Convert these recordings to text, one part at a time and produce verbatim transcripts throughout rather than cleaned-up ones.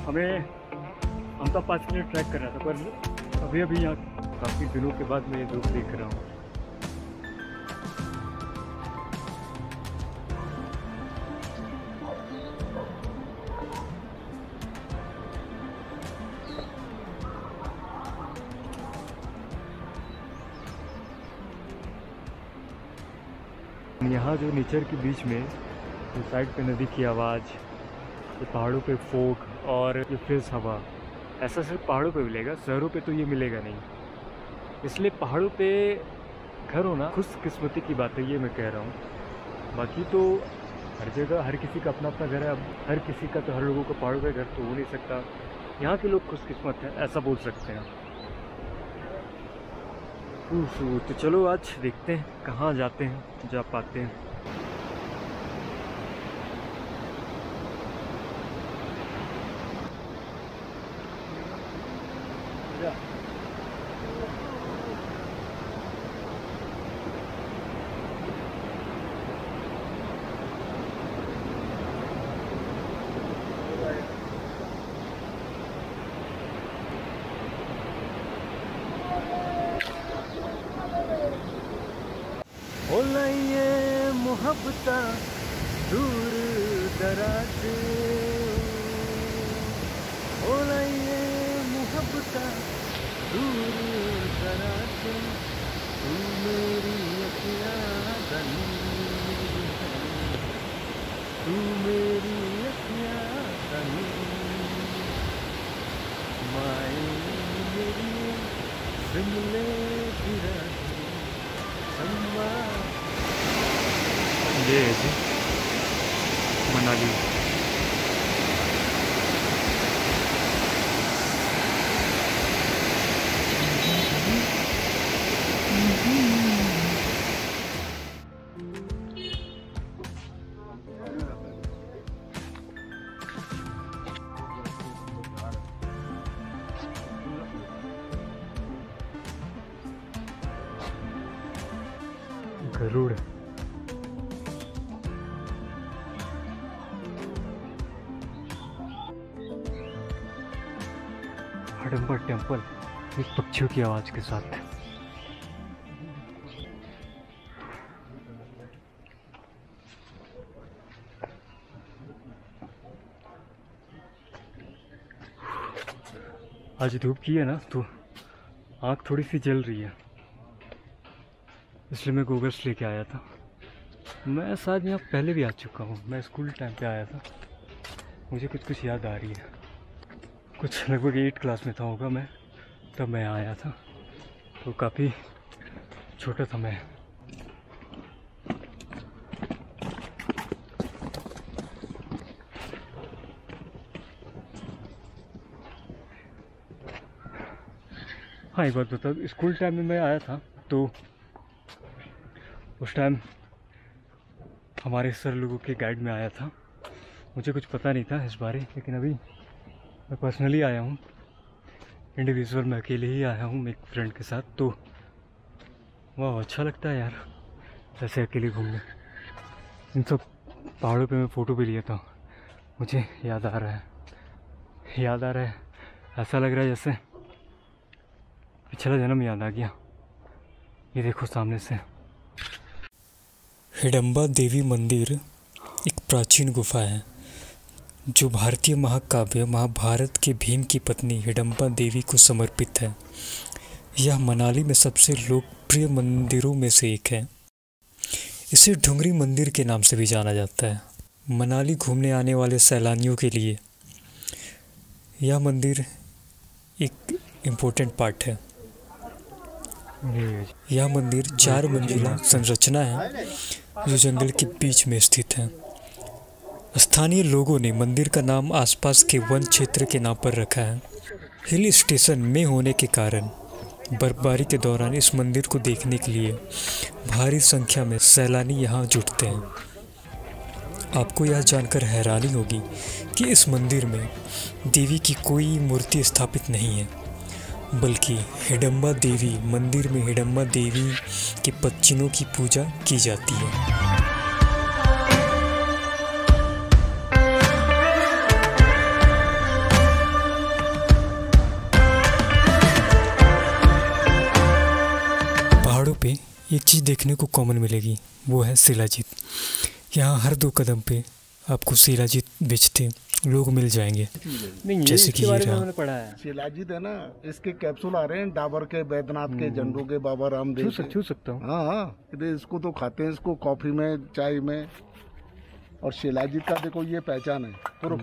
हमें हमका पाँच मिनट ट्रैक करना था, पर अभी अभी यहाँ काफ़ी दिनों के बाद मैं ये धूप देख रहा हूँ। यहाँ जो नेचर के बीच में जो साइड पे नदी की आवाज़, ये पहाड़ों पे फोक और ये फ्रेश हवा, ऐसा सिर्फ पहाड़ों पे मिलेगा, शहरों पे तो ये मिलेगा नहीं। इसलिए पहाड़ों पे घर होना खुशकिस्मती की बात है, ये मैं कह रहा हूँ। बाकी तो हर जगह हर किसी का अपना अपना घर है। अब हर किसी का तो हर लोगों का पहाड़ों पे घर तो हो नहीं सकता। यहाँ के लोग खुशकिस्मत हैं, ऐसा बोल सकते हैं। तो चलो आज देखते हैं कहाँ जाते हैं, जा पाते हैं। ओ ये मोहब्बता दूर दराज, ओ ये मोहब्बता दूर दराज, तू मेरी अखियाँ बनी, तू मेरी अखियाँ बनी, माए मेरी सिमले गिरा ये है जी मनाली। गरुड़ हिडम्बा टेम्पल एक पक्षियों की आवाज के साथ। आज धूप की है ना, तो आँख थोड़ी सी जल रही है, इसलिए मैं गोगल्स लेके आया था। मैं शायद यहाँ पहले भी आ चुका हूँ, मैं स्कूल टाइम पे आया था, मुझे कुछ कुछ याद आ रही है। कुछ लगभग एट क्लास में था होगा मैं, तब मैं आया था, तो काफ़ी छोटा था मैं। हाँ एक बात बता, स्कूल टाइम में मैं आया था तो उस टाइम हमारे सर लोगों के गाइड में आया था, मुझे कुछ पता नहीं था इस बारे। लेकिन अभी मैं पर्सनली आया हूँ, इंडिविजुअल मैं अकेले ही आया हूँ एक फ्रेंड के साथ, तो वाह अच्छा लगता है यार ऐसे अकेले घूमने। इन सब पहाड़ों पे मैं फ़ोटो भी लिया था, मुझे याद आ रहा है याद आ रहा है ऐसा लग रहा है जैसे पिछला जन्म याद आ गया। ये देखो सामने से। हिडम्बा देवी मंदिर एक प्राचीन गुफा है जो भारतीय महाकाव्य महाभारत के भीम की पत्नी हिडम्बा देवी को समर्पित है। यह मनाली में सबसे लोकप्रिय मंदिरों में से एक है। इसे ढुंगरी मंदिर के नाम से भी जाना जाता है। मनाली घूमने आने वाले सैलानियों के लिए यह मंदिर एक इम्पोर्टेंट पार्ट है। यह मंदिर चार मंजिला संरचना है जो जंगल के बीच में स्थित है। स्थानीय लोगों ने मंदिर का नाम आसपास के वन क्षेत्र के नाम पर रखा है। हिल स्टेशन में होने के कारण बर्फबारी के दौरान इस मंदिर को देखने के लिए भारी संख्या में सैलानी यहाँ जुटते हैं। आपको यह जानकर हैरानी होगी कि इस मंदिर में देवी की कोई मूर्ति स्थापित नहीं है, बल्कि हिडम्बा देवी मंदिर में हिडम्बा देवी के पच्चीनों की पूजा की जाती है। पे एक चीज़ देखने को कॉमन मिलेगी, वो है शिलाजीत। यहाँ हर दो कदम पे आपको शिलाजीत बेचते लोग मिल जाएंगे। नहीं, जैसे कि ये रहा, मैंने पढ़ा है। शिलाजीत है ना, इसके कैप्सूल आ रहे हैं डाबर के, बैद्यनाथ के, जंडू के, बाबा रामदेव के। छू सकता हूँ। हाँ हाँ, इधर इसको तो खाते हैं, इसको कॉफी में, चाय में। और शिलाजीत का देखो ये पहचान है प्रूफ।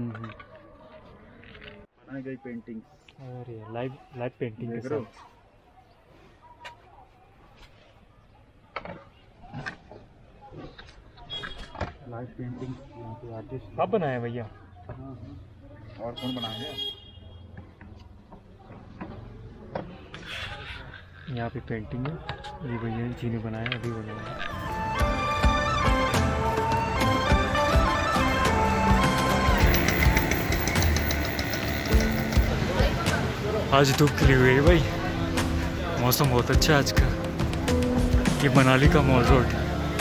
बनाई गई पेंटिंग, अरे लाइव लाइव पेंटिंग के साथ। लाइव पेंटिंग यहाँ पे आर्टिस्ट आप बनाए भैया? और कौन बनाएगा? यहाँ पे पेंटिंग है, ये भैया जी ने बनाया, अभी बनाया। आज धूप खिली हुई है भाई, मौसम बहुत अच्छा है आज का। ये मनाली का मॉल रोड।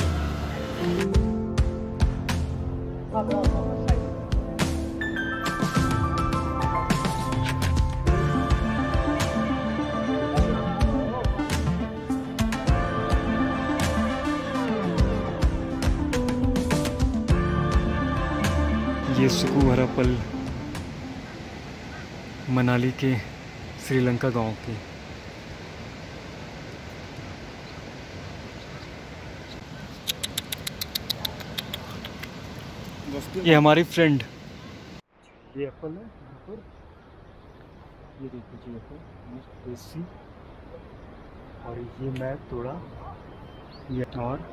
ये सुकून भरा पल मनाली के श्रीलंका गांव के। ये हमारी फ्रेंड, ये एप्पल है यहाँ पर, ये देख लीजिए एप्पल देसी। और ये मैं तोड़ा, ये और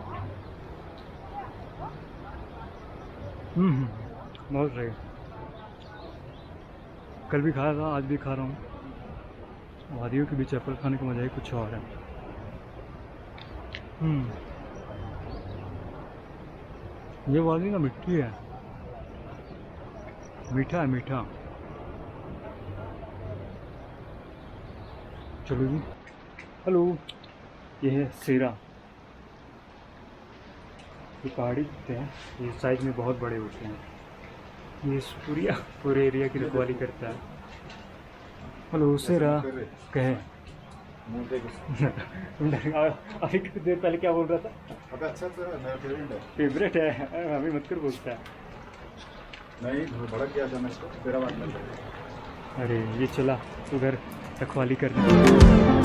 हम्म बहुत रहे। कल भी खाया था, आज भी खा रहा हूँ। वादियों के बीच एप्पल खाने का मजा ही कुछ और है। हम्म ये वादी ना मिट्टी है, मीठा है मीठा। चलो जी, हेलो। ये है सेरा, ये पहाड़ी होते हैं, ये साइज में बहुत बड़े होते हैं। ये पूरी पूरे एरिया की रखवाली करता है। हेलो सेरा कहे। अभी कुछ देर पहले क्या बोल रहा था? अच्छा फेवरेट है, अभी मत कर बोलता है। नहीं भड़क गया था मैं इसको, तेरा बात नहीं। अरे ये चला उधर रखवाली करने।